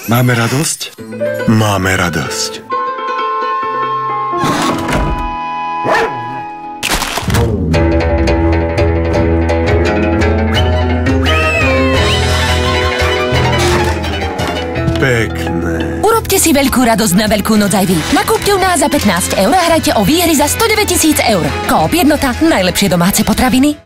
Máme radosť? Máme radosť. Pekné. Urobte si veľkú radosť na Veľkú noc aj vy. Nakúpte u nás za 15 € a hrajte o výhry za 109 000 €. Coop Jednota, najlepšie domáce potraviny.